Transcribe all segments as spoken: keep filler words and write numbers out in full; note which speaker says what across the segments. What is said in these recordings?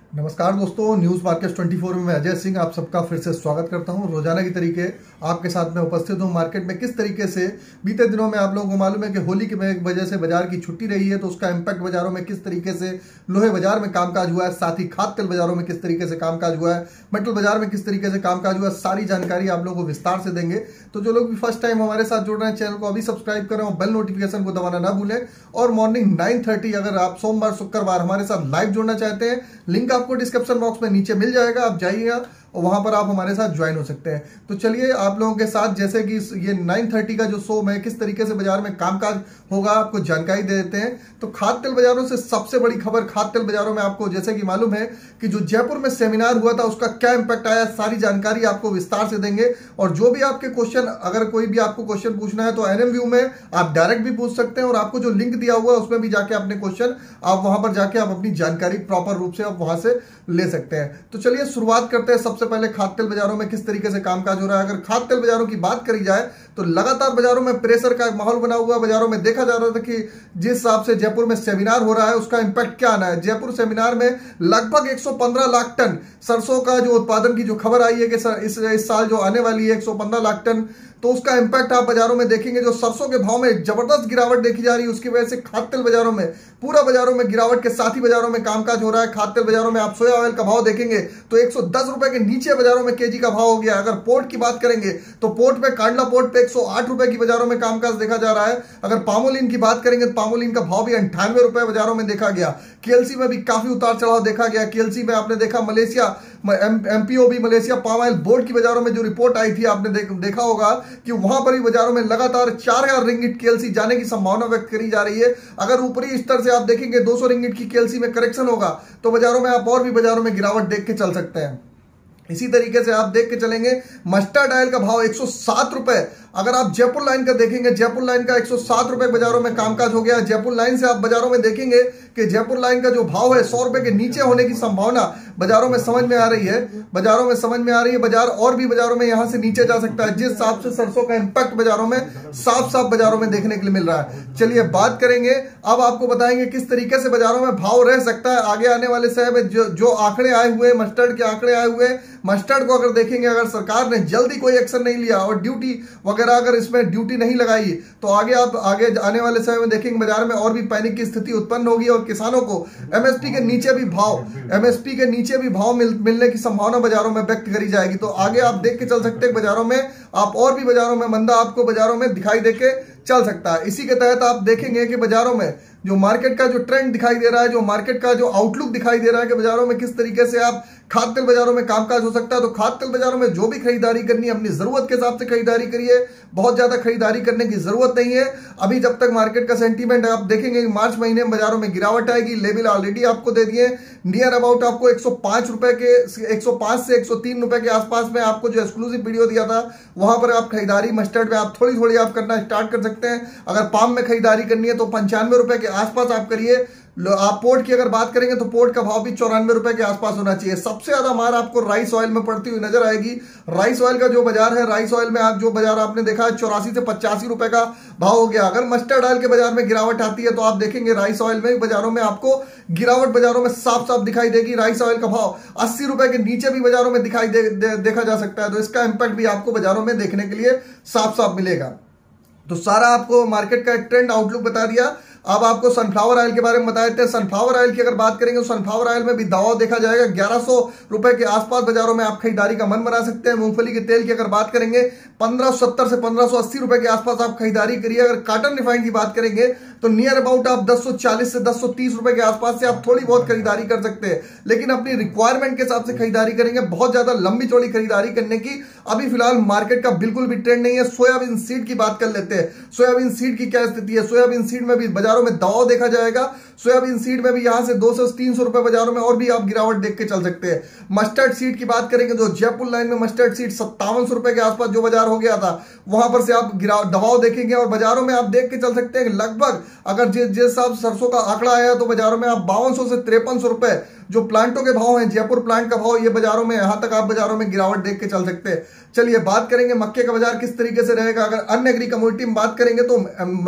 Speaker 1: नमस्कार दोस्तों, news market चौबीस में मैं अजय सिंह आप सबका फिर से स्वागत करता हूं। रोजाना की तरीके आपके साथ में उपस्थित हूं। मार्केट में किस तरीके से बीते दिनों में आप लोगों को मालूम है कि होली की वजह से बाजार की छुट्टी रही है, तो उसका इम्पैक्ट बाजारों में किस तरीके से लोहे बाजार में कामकाज हुआ है, साथ ही खाद्य तेल बाजारों में किस तरीके से कामकाज हुआ है, मेटल बाजार में किस तरीके से कामकाज हुआ है, सारी जानकारी आप लोगों को विस्तार से देंगे। तो जो लोग भी फर्स्ट टाइम हमारे साथ जुड़ रहे हैं, चैनल को अभी सब्सक्राइब करें और बेल नोटिफिकेशन को दबाना ना भूलें। और मॉर्निंग नाइन थर्टी अगर आप सोमवार शुक्रवार हमारे साथ लाइव जुड़ना चाहते हैं, लिंक आपको डिस्क्रिप्शन बॉक्स में नीचे मिल जाएगा, आप जाइएगा और वहां पर आप हमारे साथ ज्वाइन हो सकते हैं। तो चलिए आप लोगों के साथ जैसे कि ये नाइन थर्टी का जो शो में किस तरीके से बाजार में कामकाज होगा आपको जानकारी दे देते हैं। तो खाद्य तेल बाजारों से सबसे बड़ी खबर, खाद्य तेल बाजारों में आपको जैसे कि मालूम है कि जो जयपुर में सेमिनार हुआ था उसका क्या इंपैक्ट आया, सारी जानकारी आपको विस्तार से देंगे। और जो भी आपके क्वेश्चन, अगर कोई भी आपको क्वेश्चन पूछना है तो एनएम व्यू में आप डायरेक्ट भी पूछ सकते हैं और आपको जो लिंक दिया हुआ है उसमें भी जाके अपने क्वेश्चन आप वहां पर जाके आप अपनी जानकारी प्रॉपर रूप से आप वहां से ले सकते हैं। तो चलिए शुरुआत करते हैं। सबसे पहले खाद्य तेल बाजारों में किस तरीके से कामकाज हो रहा है। अगर खाद्य तेल बाजारों की बात करी जाए तो लगातार बाजारों में प्रेशर का माहौल बना हुआ। बाजारों में देखा जा रहा था कि जिस हिसाब से जयपुर में सेमिनार हो रहा है उसका इंपैक्ट क्या आना है। जयपुर सेमिनार में लगभग एक सौ पंद्रह लाख टन सरसों का जो उत्पादन की जो खबर आई है कि इस, इस साल जो आने वाली है एक सौ पंद्रह लाख टन, तो उसका इंपैक्ट आप बाजारों में देखेंगे। जो सरसों के भाव में जबरदस्त गिरावट देखी जा रही है उसकी वजह से खाद्य तेल बाजारों में, पूरा बाजारों में गिरावट के साथ ही बाजारों में कामकाज हो रहा है। खाद्य तेल बाजारों में आप सोया ऑयल का भाव देखेंगे तो एक सौ दस रुपए के नीचे बाजारों में केजी का भाव हो गया। अगर पोर्ट की बात करेंगे तो पोर्ट पे, कांडला पोर्ट पे एक सौ आठ रुपए की बाजारों में कामकाज देखा जा रहा है। अगर पामोलिन की बात करेंगे तो पामोलिन का भाव भी अंठानवे रुपए बाजारों में देखा गया। केएलसी में भी काफी उतार चढ़ाव देखा गया। केएलसी में आपने देखा Malaysia MPOB Malaysia palm oil board की बाजारों में जो रिपोर्ट आई थी आपने देख, देखा होगा कि वहां पर भी बाजारों में लगातार चार हजार रिंगिट केएलसी जाने की संभावना व्यक्त करी जा रही है। अगर ऊपरी स्तर से आप देखेंगे दो सौ रिंगिट की केएलसी में करेक्शन होगा तो बाजारों में आप और भी बाजारों में गिरावट देख के चल सकते हैं। इसी तरीके से आप देख के चलेंगे मस्टर्ड ऑयल का भाव एक सौ सात रुपए, अगर आप जयपुर लाइन का देखेंगे जयपुर लाइन का एक सौ सात रुपए बाजारों में कामकाज हो गया। जयपुर लाइन से आप बाजारों में देखेंगे कि जयपुर लाइन का जो भाव है सौ रुपए के नीचे होने की संभावना बाजारों में समझ में आ रही है। बाजारों में समझ में आ रही है बाजार और भी बाजारों में यहां से नीचे जा सकता है, जिस हिसाब से सरसों का इंपैक्ट बाजारों में साफ साफ बाजारों में देखने के लिए मिल रहा है। चलिए बात करेंगे, अब आपको बताएंगे किस तरीके से बाजारों में भाव रह सकता है आगे आने वाले समय में। जो, जो आंकड़े आए हुए, मस्टर्ड के आंकड़े आए हुए, मस्टर्ड को अगर देखेंगे, अगर सरकार ने जल्दी कोई एक्शन नहीं लिया और ड्यूटी वगैरह अगर इसमें ड्यूटी नहीं लगाई तो आगे आप आगे आने वाले समय में देखेंगे बाजार में और भी पैनिक की स्थिति उत्पन्न होगी और किसानों को एमएसपी के नीचे भी भाव एमएसपी के नीचे भी भाव मिल, मिलने की संभावना बाजारों में व्यक्त करी जाएगी। तो आगे आप देख के चल सकते हैं बाजारों में आप और भी बाजारों में मंदा आपको बाजारों में दिखाई देके चल सकता है। इसी के तहत आप देखेंगे कि बाजारों में जो मार्केट का जो ट्रेंड दिखाई दे रहा है, जो मार्केट का जो आउटलुक दिखाई दे रहा है कि बाजारों में किस तरीके से आप खाद्य तेल बाजारों में कामकाज हो सकता है। तो खाद्य तेल बाजारों में जो भी खरीदारी करनी है अपनी जरूरत के हिसाब से खरीदारी करिए, बहुत ज्यादा खरीदारी करने की जरूरत नहीं है अभी। जब तक मार्केट का सेंटीमेंट आप देखेंगे कि मार्च महीने में बाजारों में गिरावट आएगी। लेवल ऑलरेडी आपको दे दिए, नियर अबाउट आपको एक सौ पांच रुपए के एक सौ पांच से एक सौ तीन रुपए के आसपास में आपको जो एक्सक्लूसिव वीडियो दिया था वहां पर आप खरीदारी मस्टर्ड में आप थोड़ी थोड़ी आप करना स्टार्ट कर सकते हैं। अगर पाम में खरीदारी करनी है तो पंचानवे रुपए के आसपास आप करिए। आप पोर्ट की अगर बात करेंगे तो पोर्ट का भाव भी चौरानवे रुपए के आसपास होना चाहिए। सबसे ज्यादा मार आपको राइस ऑयल में पड़ती हुई नजर आएगी। राइस ऑयल का जो बाजार है, राइस ऑयल में आप जो बाजार आपने देखा है चौरासी से पचासी रुपए का भाव हो गया। अगर मस्टर्ड ऑयल के बाजार में गिरावट आती है तो आप देखेंगे राइस ऑयल में बाजारों में आपको गिरावट बाजारों में साफ साफ दिखाई देगी। राइस ऑयल का भाव अस्सी रुपए के नीचे भी बाजारों में दिखाई दे, दे, देखा जा सकता है। तो इसका इंपैक्ट भी आपको बाजारों में देखने के लिए साफ साफ मिलेगा। तो सारा आपको मार्केट का एक ट्रेंड आउटलुक बता दिया। अब आपको सनफ्लावर ऑयल के बारे में बता देते हैं। सनफ्लावर ऑयल की अगर बात करेंगे तो सनफ्लावर ऑयल में भी दबाव देखा जाएगा। ग्यारह सौ रुपए के आसपास बाजारों में आप खरीदारी का मन बना सकते हैं। मूंगफली के तेल की अगर बात करेंगे पंद्रह सौ सत्तर से पंद्रह सौ अस्सी रुपए के आसपास आप खरीदारी करिए। अगर कॉटन रिफाइंड की बात करेंगे तो नियर अबाउट आप दस सौ चालीस से दस सौ तीस रुपए के आसपास से आप थोड़ी बहुत खरीदारी कर सकते हैं, लेकिन अपनी रिक्वायरमेंट के हिसाब से खरीदारी करेंगे। बहुत ज्यादा लंबी चौड़ी खरीदारी करने की अभी फिलहाल मार्केट का बिल्कुल भी ट्रेंड नहीं है। सोयाबीन सीड की बात कर लेते हैं। सोयाबीन सीड की क्या स्थिति है। सोयाबीन सीड में भी बाजारों में दबाव देखा जाएगा। सोयाबीन सीड में भी यहां से दो सौ तीन सौ रुपए बाजारों में और भी आप गिरावट देख के चल सकते हैं। मस्टर्ड सीड की बात करेंगे तो जयपुर लाइन में मस्टर्ड सीड सत्तावन सौ रुपए के आसपास जो बाजार हो गया था वहां पर से आप गिरावट दबाव देखेंगे और बाजारों में आप देख के चल सकते हैं लगभग अगर जिस जिस हिसाब सरसों का आंकड़ा आया तो बाजारों में आप बावन सौ से तिरपन सौ रुपए जो प्लांटों के भाव हैं, जयपुर प्लांट का भाव, ये बाजारों में यहां तक आप बाजारों में गिरावट देख के चल सकते हैं। चलिए बात करेंगे मक्के का बाजार किस तरीके से रहेगा। अगर अन्य एग्री कमोडिटी में बात करेंगे तो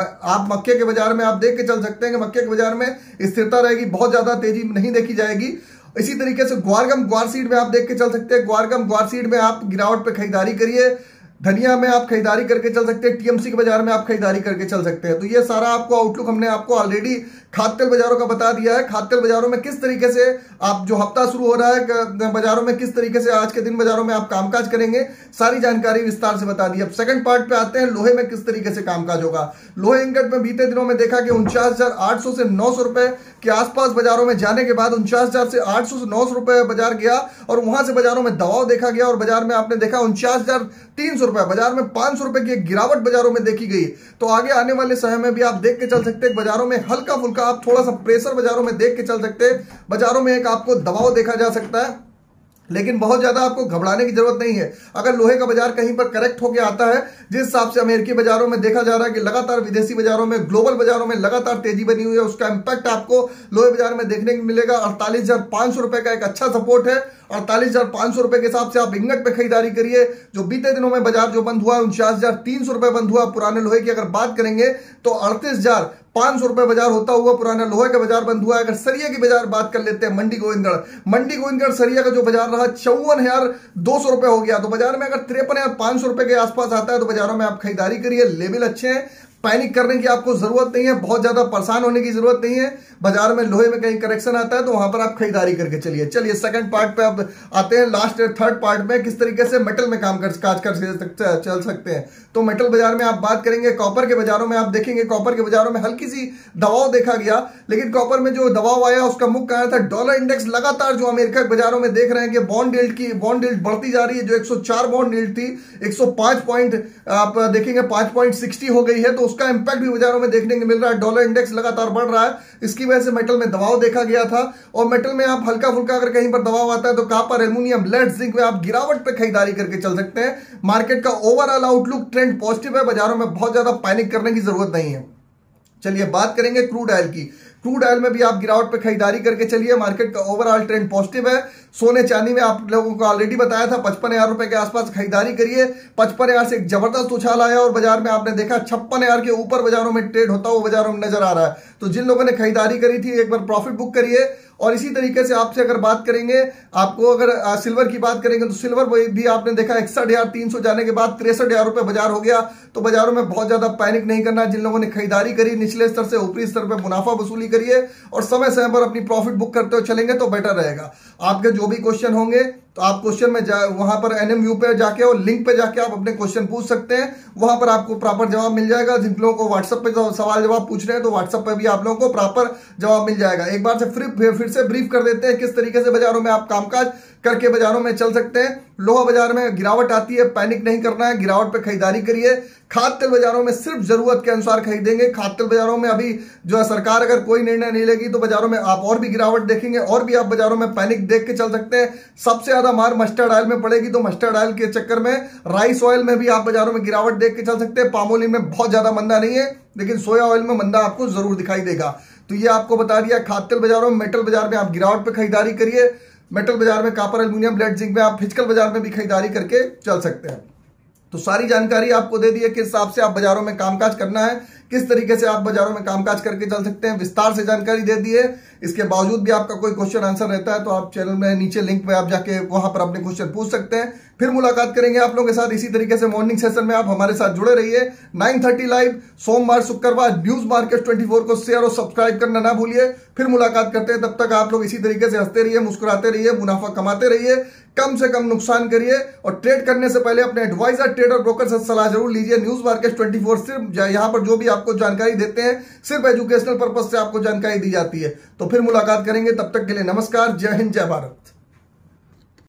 Speaker 1: आप मक्के के बाजार में आप देख के चल सकते हैं कि मक्के के बाजार में स्थिरता रहेगी, बहुत ज्यादा तेजी नहीं देखी जाएगी। इसी तरीके से ग्वारगम ग्वार सीड में आप देख के चल सकते हैं, ग्वारगम ग्वार सीड में आप गिरावट पे खरीदारी करिए। धनिया में आप खरीदारी करके चल सकते हैं, टीएमसी के बाजार में आप खरीदारी करके चल सकते हैं। तो ये सारा आपको आउटलुक हमने आपको ऑलरेडी खाद्य तेल बाजारों का बता दिया है। खाद्य तेल बाजारों में किस तरीके से आप जो हफ्ता शुरू हो रहा है बाजारों में किस तरीके से आज के दिन बाजारों में आप कामकाज करेंगे, सारी जानकारी विस्तार से बता दी। अब सेकंड पार्ट पे आते हैं, लोहे में किस तरीके से कामकाज होगा। लोहे इंगट में बीते दिनों में देखा कि उनचास हजार आठ सौ से नौ सौ रुपए के आसपास बाजारों में जाने के बाद उनचास हजार से आठ सौ से नौ सौ रुपए बाजार गया और वहां से बाजारों में दबाव देखा गया और बाजार में आपने देखा उनचास हजार तीन सौ रुपए, बाजार में पांच सौ रुपए की एक गिरावट बाजारों में देखी गई। तो आगे आने वाले समय में भी आप देख के चल सकते हैं बाजारों में हल्का फुल्का आप थोड़ा सा प्रेशर बाजारों में देख के चल सकते हैं। बाजारों में एक आपको दबाव देखा जा सकता है, लेकिन बहुत ज्यादा आपको घबराने की जरूरत नहीं है। अगर लोहे का बाजार कहीं पर करेक्ट होकर आता है, जिस हिसाब से अमेरिकी बाजारों में देखा जा रहा है कि लगातार विदेशी बाजारों में, ग्लोबल बाजारों में लगातार तेजी बनी हुई है, उसका इंपैक्ट आपको लोहे बाजार में देखने को मिलेगा। अड़तालीस हजार पांच सौ रुपए का एक अच्छा सपोर्ट है। अड़तालीस हजार पांच सौ रुपए के हिसाब से आप इंगट पे खरीदारी करिए। जो बीते दिनों में बाजार जो बंद हुआ उनचास हजार तीन सौ रुपए बंद हुआ। पुराने लोहे की अगर बात करेंगे तो अड़तीस हजार पांच सौ रुपए बाजार होता हुआ पुराना लोहे का बाजार बंद हुआ। अगर सरिया की बाजार बात कर लेते हैं, मंडी गोविंदगढ़ मंडी गोविंदगढ़ सरिया का जो बाजार रहा चौवन हजार दो सौ रुपए हो गया। तो बाजार में अगर तिरपन हजार पांच सौ रुपए के आसपास आता है तो बाजारों में आप खरीदारी करिए। लेवल अच्छे हैं, पैनिक करने की आपको जरूरत नहीं है, बहुत ज्यादा परेशान होने की जरूरत नहीं है। बाजार में लोहे में कहीं करेक्शन आता है तो वहां पर आप खरीदारी करके चलिए। चलिए सेकंड पार्ट पे अब आते हैं, लास्ट थर्ड पार्ट में किस तरीके से मेटल में काम कर काज कर चल सकते हैं। तो मेटल बाजार में आप बात करेंगे, कॉपर के बाजारों में आप देखेंगे कॉपर के बाजारों में हल्की सी दबाव देखा गया, लेकिन कॉपर में जो दबाव आया उसका मुख्य कारण था डॉलर इंडेक्स लगातार जो अमेरिका के बाजारों में देख रहे हैं कि बॉन्ड यील्ड की बॉन्ड यील्ड बढ़ती जा रही है। जो एक सौ चार बॉन्ड यील्ड थी एक सौ पांच पॉइंट आप देखेंगे पांच पॉइंट सिक्सटी हो गई है। तो उसका इंपैक्ट भी बाजारों में देखने को मिल रहा है। डॉलर इंडेक्स लगातार बढ़ रहा है, इसकी वजह से मेटल में दबाव देखा गया था। और मेटल में आप हल्का फुल्का अगर कहीं पर दबाव आता है तो कॉपर, एल्युमिनियम, लेड, जिंक में आप गिरावट पे खरीदारी करके चल सकते हैं। मार्केट का ओवरऑल आउटलुक ट्रेंड पॉजिटिव है, बाजारों में बहुत ज्यादा पैनिक करने की जरूरत नहीं है। चलिए बात करेंगे क्रूड ऑयल की। क्रूड ऑयल में भी आप गिरावट पे खरीदारी करके चलिए, मार्केट का ओवरऑल ट्रेंड पॉजिटिव है। सोने चांदी में आप लोगों को ऑलरेडी बताया था पचपन हजार रुपए के आसपास खरीदारी करिए। पचपन हजार से एक जबरदस्त उछाल आया और बाजार में आपने देखा छप्पन हजार के ऊपर बाजारों में ट्रेड होता हुआ बाजारों में नजर आ रहा है। तो जिन लोगों ने खरीदारी करी थी एक बार प्रॉफिट बुक करिए। और इसी तरीके से आपसे अगर बात करेंगे, आपको अगर आ, सिल्वर की बात करेंगे तो सिल्वर भी आपने देखा इकसठ हजार तीन सौ जाने के बाद तिरसठ हजार रुपए बाजार हो गया। तो बाजारों में बहुत ज्यादा पैनिक नहीं करना। जिन लोगों ने खरीदारी करी निचले स्तर से ऊपरी स्तर पर मुनाफा वसूली करिए और समय समय पर अपनी प्रॉफिट बुक करते हुए चलेंगे तो बेटर रहेगा। आपके जो भी क्वेश्चन होंगे तो आप क्वेश्चन में जा वहां पर एनएमयू पे जाके और लिंक पे जाके आप अपने क्वेश्चन पूछ सकते हैं, वहां पर आपको प्रॉपर जवाब मिल जाएगा। जिन लोगों को व्हाट्सएप पे सवाल जवाब पूछ रहे हैं तो व्हाट्सएप पे भी आप लोगों को प्रॉपर जवाब मिल जाएगा। एक बार से फिर फिर से ब्रीफ कर देते हैं किस तरीके से बाजारों में आप कामकाज करके बाजारों में चल सकते हैं। लोहा बाजार में गिरावट आती है, पैनिक नहीं करना है, गिरावट पे खरीदारी करिए। खाद्य तेल बाजारों में सिर्फ जरूरत के अनुसार खरीदेंगे। खाद्य तेल बाजारों में अभी जो है सरकार अगर कोई निर्णय नहीं लेगी तो बाजारों में आप और भी गिरावट देखेंगे और भी आप बाजारों में पैनिक देख के चल सकते हैं। सबसे ज्यादा मार मस्टर्ड ऑयल में पड़ेगी, तो मस्टर्ड ऑयल के चक्कर में राइस ऑयल में भी आप बाजारों में गिरावट देख के चल सकते हैं। पाम ऑयल में बहुत ज्यादा मंदा नहीं है, लेकिन सोया ऑयल में मंदा आपको जरूर दिखाई देगा। तो ये आपको बता दिया खाद्य तेल बाजारों में। मेटल बाजार में आप गिरावट पे खरीदारी करिए। मेटल बाजार में कॉपर, एल्युमिनियम, लेड, जिंक में आप फिजिकल बाजार में भी खरीदारी करके चल सकते हैं। तो सारी जानकारी आपको दे दी है किस हिसाब से आप बाजारों में कामकाज करना है, किस तरीके से आप बाजारों में कामकाज करके चल सकते हैं, विस्तार से जानकारी दे दी है। इसके बावजूद भी आपका कोई क्वेश्चन आंसर रहता है तो आप चैनल में नीचे लिंक पे आप जाके वहां पर अपने क्वेश्चन पूछ सकते हैं। फिर मुलाकात करेंगे आप लोगों के साथ इसी तरीके से मॉर्निंग सेशन में। आप हमारे साथ जुड़े रहिए। नाइन थर्टी लाइव सोमवार शुक्रवार न्यूज मार्केट ट्वेंटी फोर को शेयर और सब्सक्राइब करना ना भूलिए। फिर मुलाकात करते हैं, तब तक आप लोग इसी तरीके से हंसते रहिए, मुस्कुराते रहिए, मुनाफा कमाते रहिए, कम से कम नुकसान करिए और ट्रेड करने से पहले अपने एडवाइजर, ट्रेडर, ब्रोकर से सलाह जरूर लीजिए। न्यूज मार्केट ट्वेंटी फोर सिर्फ यहाँ पर जो भी आपको जानकारी देते हैं सिर्फ एजुकेशनल पर्पज से आपको जानकारी दी जाती है। तो फिर मुलाकात करेंगे, तब तक के लिए नमस्कार, जय हिंद, जय भारत।